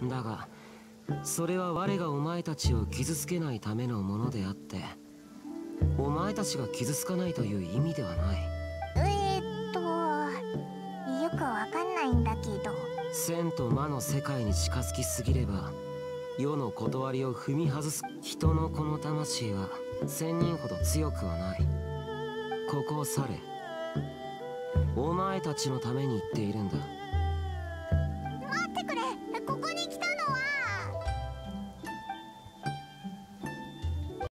だがそれは我がお前たちを傷つけないためのものであって、お前たちが傷つかないという意味ではない。 よくわかんないんだけど。 千と魔の世界に近づきすぎれば世の断りを踏み外す。人のこの魂は千人ほど強くはない。ここを去れ。お前たちのために言っているんだ。